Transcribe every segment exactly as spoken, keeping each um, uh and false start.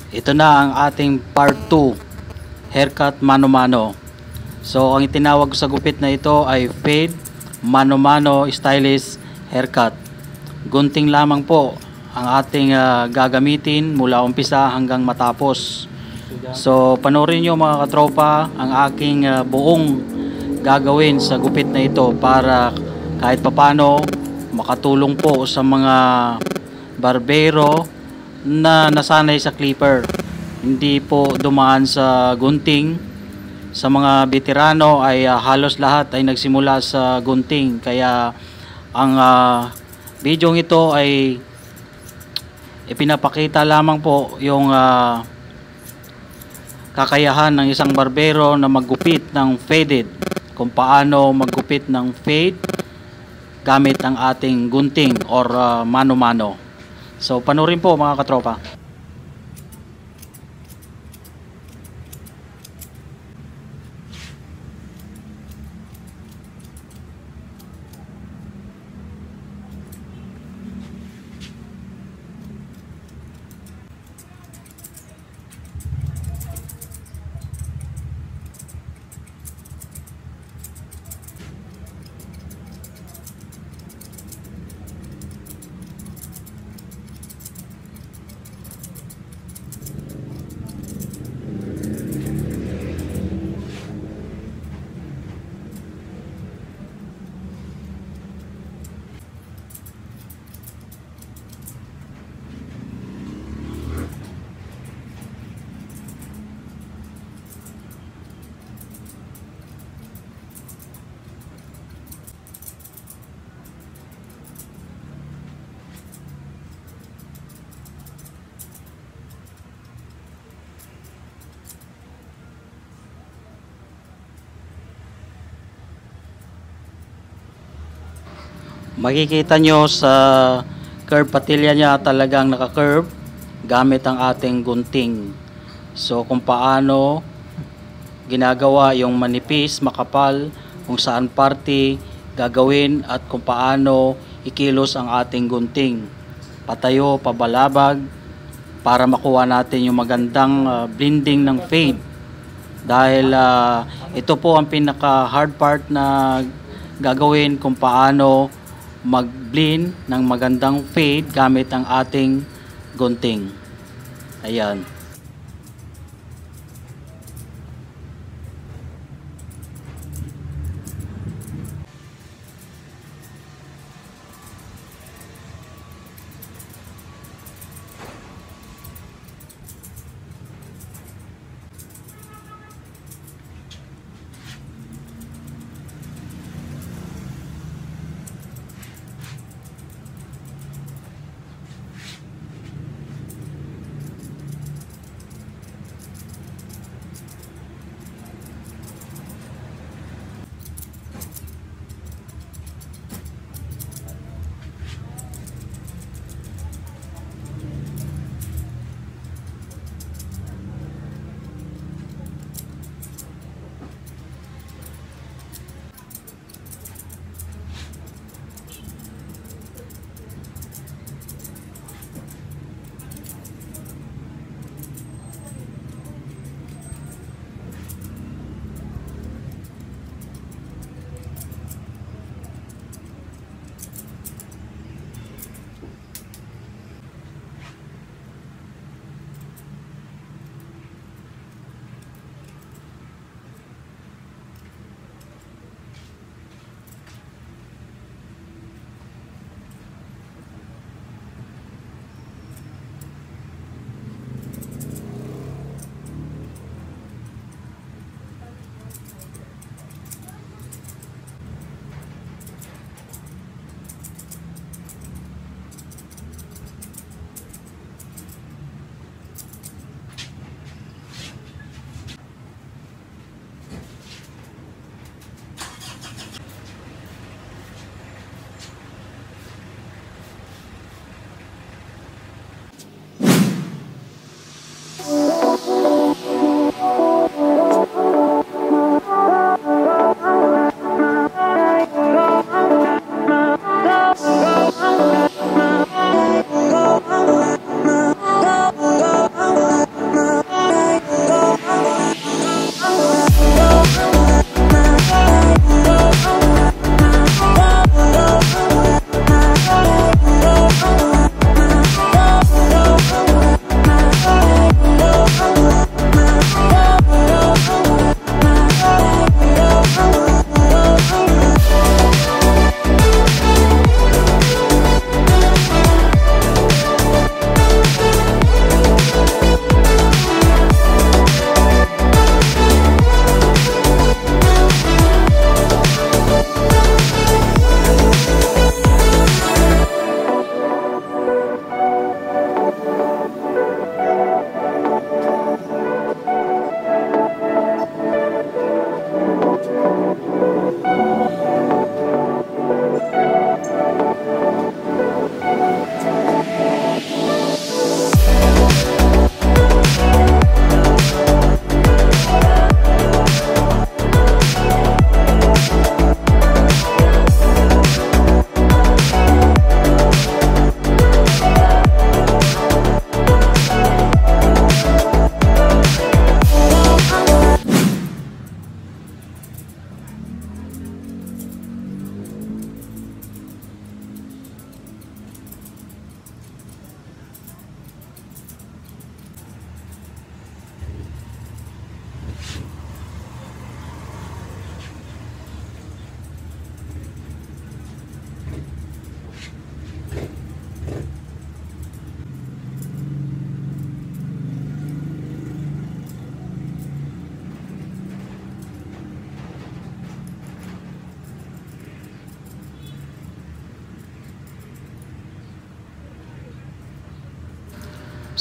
Ito na ang ating part two, haircut mano-mano. So ang itinawag ko sa gupit na ito ay fade mano-mano stylish haircut. Gunting lamang po ang ating uh, gagamitin mula umpisa hanggang matapos. So panoorin nyo mga katropa ang aking uh, buong gagawin sa gupit na ito para kahit papano makatulong po sa mga barbero na nasanay sa clipper, hindi po dumaan sa gunting. Sa mga veterano ay uh, halos lahat ay nagsimula sa gunting, kaya ang uh, video ito ay ipinapakita lamang po yung uh, kakayahan ng isang barbero na maggupit ng faded, kung paano maggupit ng fade gamit ang ating gunting or uh, mano-mano. So panoorin po mga katropa. Makikita nyo sa curve patilya niya talagang naka-curve gamit ang ating gunting. So kung paano ginagawa yung manipis, makapal, kung saan parte gagawin at kung paano ikilos ang ating gunting. Patayo, pabalabag para makuha natin yung magandang uh, blending ng fade. Dahil uh, ito po ang pinaka hard part na gagawin, kung paano mag-blend ng magandang fade gamit ang ating gunting. Ayan.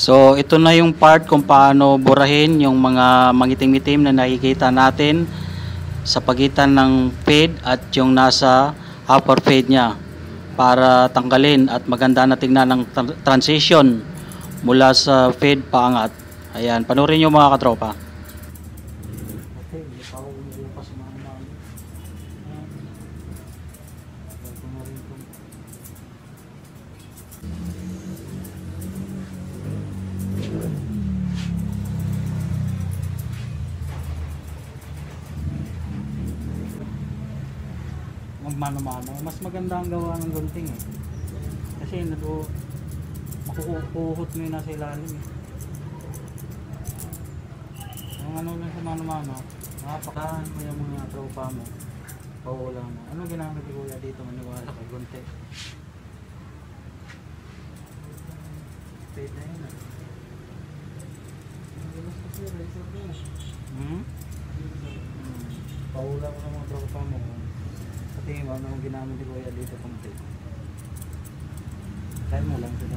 So ito na yung part kung paano burahin yung mga mangitim-itim na nakikita natin sa pagitan ng fade at yung nasa upper fade niya, para tanggalin at maganda na tingnan ng transition mula sa fade paangat. Ayan, panoorin nyo mga katropa. Magmano-mano, mas maganda ang gawa ng gunting eh. Kasi nado makukuhot mo yun nasa ilalim eh. Ang ano lang sa mano-mano, nakapakahan mo yung mga tropa mo, paulang mo. Ano ginamit ni Kuya dito, maniwala kay gunting? Fade na yun eh. Hmm? Paulang mo ng mga tropa mo. Tingin mo ano ginamit ni Kuya dito pang tape. Kaya mo lang sila.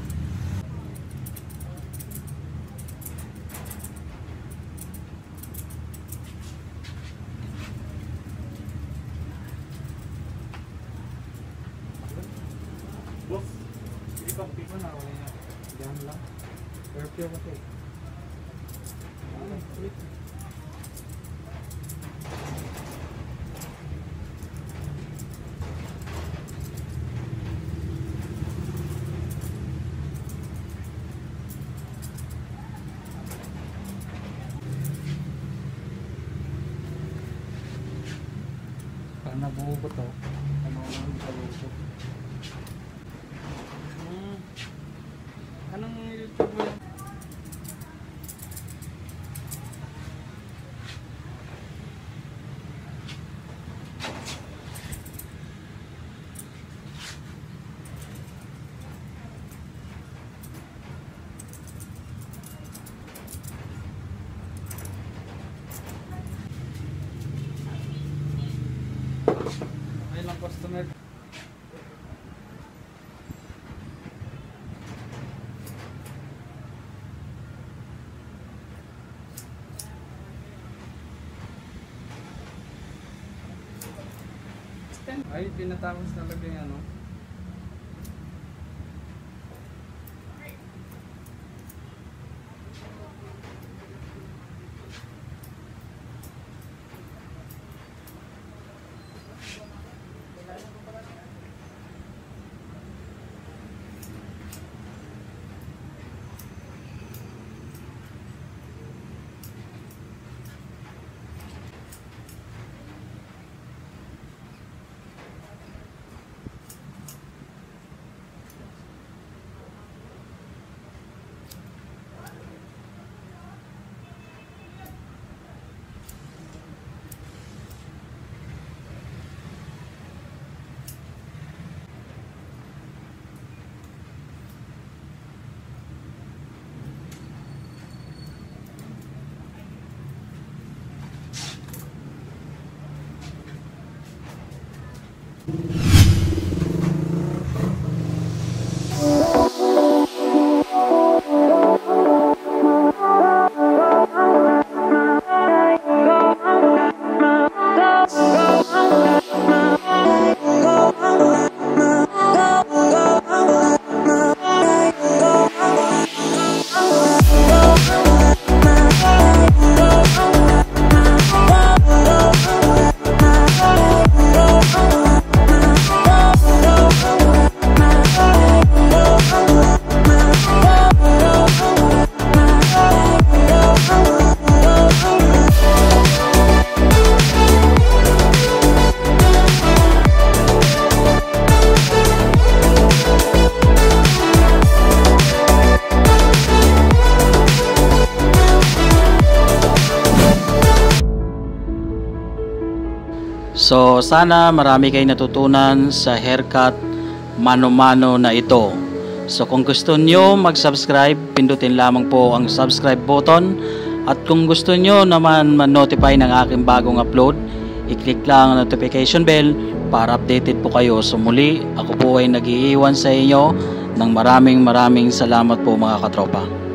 Boss, hindi pa pipa na ako niya. Diyan lang. Perfect kasi. Ano, ulit. Nabuo ko to. Ano ang nabuo? Hmm. Anong YouTube mo? Customer. Ay, tinatapos talaga yung ano. So sana marami kayong natutunan sa haircut mano-mano na ito. So kung gusto nyo mag-subscribe, pindutin lamang po ang subscribe button. At kung gusto nyo naman man-notify ng aking bagong upload, i-click lang ang notification bell para updated po kayo. So muli, ako po ay nag-iiwan sa inyo ng maraming maraming salamat po mga katropa.